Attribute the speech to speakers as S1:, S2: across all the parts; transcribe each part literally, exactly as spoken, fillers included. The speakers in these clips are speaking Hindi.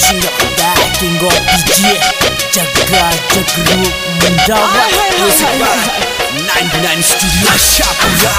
S1: King of D J Jaga Jagrup Mendapat Music by ninety-nine Studio Shapura.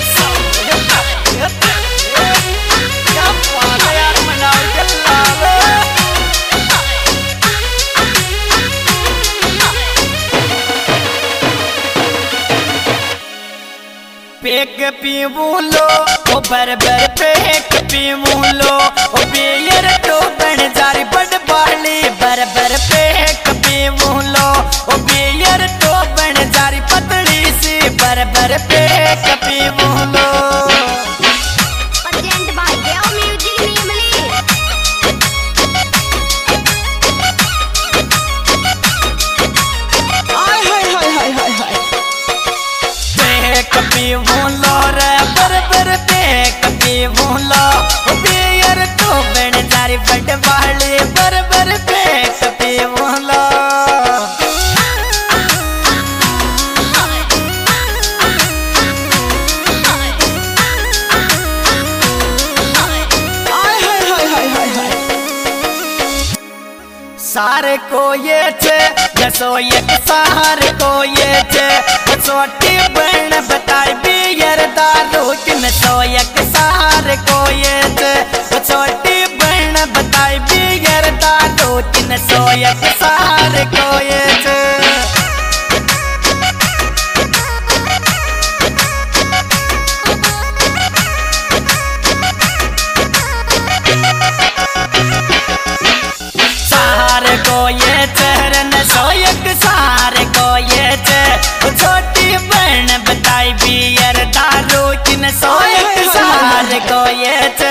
S2: पेक पीवूलो ओ बरबर पेक पीवूलो ओ बियर तो बन जारी बड़ बाली बरबर पेक पीवूलो ओ बियर तो बन जारी पतली सी बरबर पेक पीवूलो। पीवूलो रे बरबर पेक पीवूलो ओ बियर तो बन जारी बड़ बाली बरबर पेक पीवूलो। सारे को ये छे जसो एक सार को ये छे छोटी बहन बताई बियर दारू कि मैं सो एक सार को ये छे छोटी बहन बताई बियर दारू कि मैं सो एक सार को ये छे। सारे को ये चरण सोयक सारे को ये चे छोटी बहन बताई बियर दारू किन सोयक सारे को ये चे।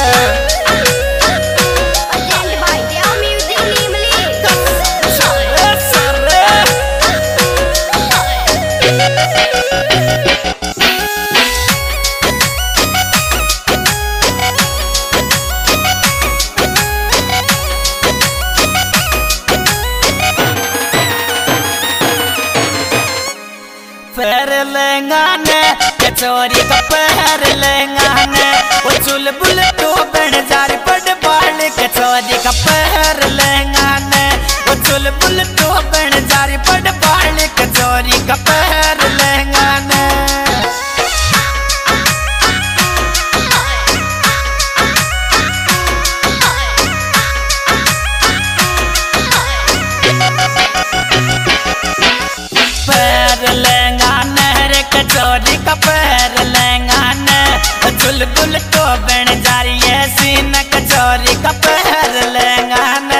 S2: पैर लेंगाने कचोरी का पैर लेंगाने वो चुलबुल तो बन जारी बड़ बाल कचोरी का पैर लेंगाने वो चुलबुल तो बन जारी बड़ बाल कचोरी का पैर लेंगाने। कचोरी का पैर लेंगाने चुलबुल तो बन जारी है सीन कचोरी का पैर लेंगाने।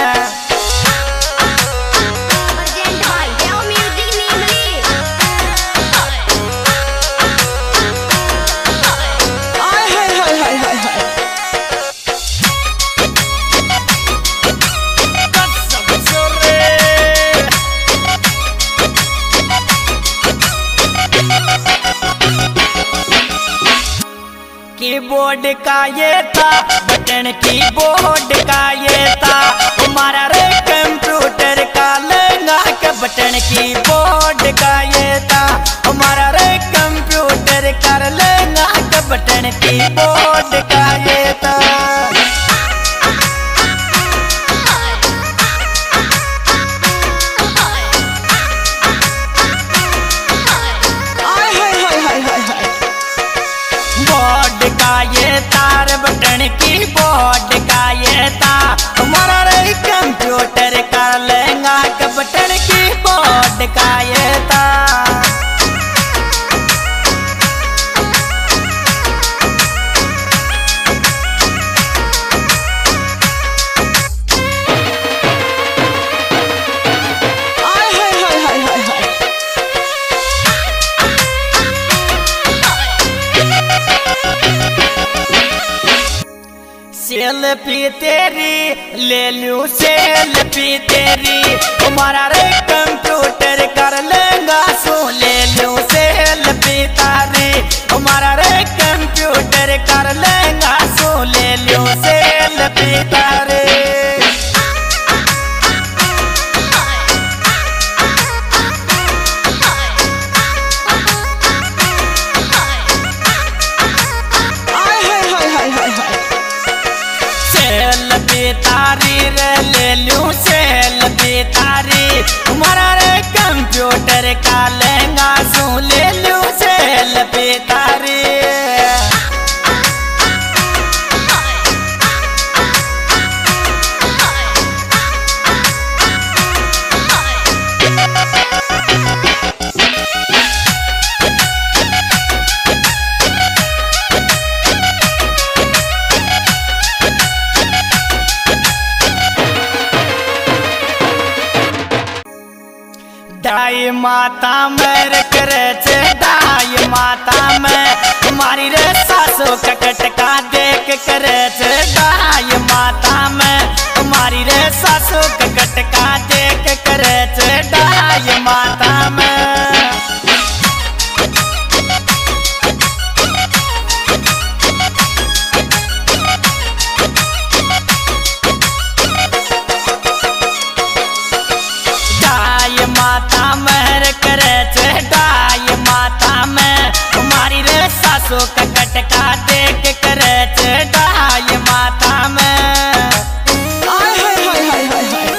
S2: कीबोर्ड का ये था बटन कीबोर्ड का ये था हमारा रे कंप्यूटर का लहंगा का बटन कीबोर्ड का ये था हमारा रे कंप्यूटर का लहंगा का बटन कीबोर्ड का ये था। ये तार बटन की बोर्ड का ये था हमारा रे कंप्यूटर का लहंगा का बटन की बोर्ड का ये था। सेल्फी तेरी ले लूं सेल्फी तेरी हमारा रे कंप्यूटर कर लेंगा सो ले लूं सेल्फी तारी हमारा रे कंप्यूटर कर लेंगा सो ले लूं सेल्फी तारी। तारी रे ले लूं सेल्फी तारी, तुम्हारा रे कंप्यूटर का लहंगा सू ले लूं सेल्फी तारी। दाई माता मेर करे छे दाई माता में, तुम्हारी रे सासू का कटका देख करे छे दाई माता में, तुम्हारी रे सासू का कटका देख करे छे दाई माता में। माता महर करे छे दाई माता में, तुम्हारी रे सासू का कटका देख करे छे दाई माता में।
S1: हाय हाय हाय हाय हाय हाय।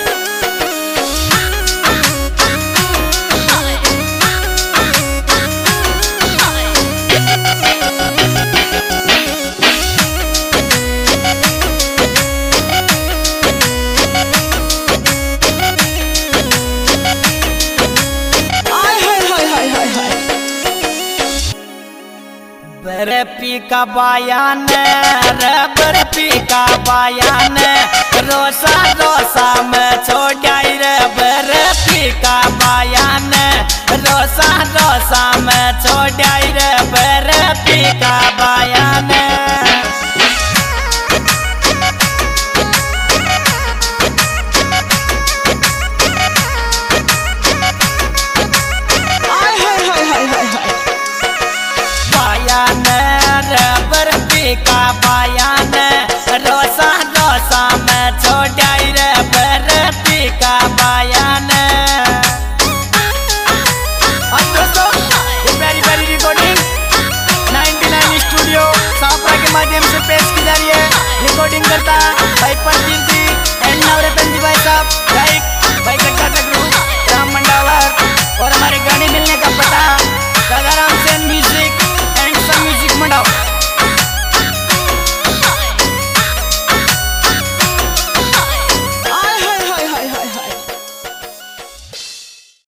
S2: बर्फी का बयान रे बर्फी का बयान, रोसा रोसा में छोड़ाई रे बर्फी का बयान, रोसा रोसा में छोड़ाई रे बर्फी का बयान। बयान रे बर्फी का बयान,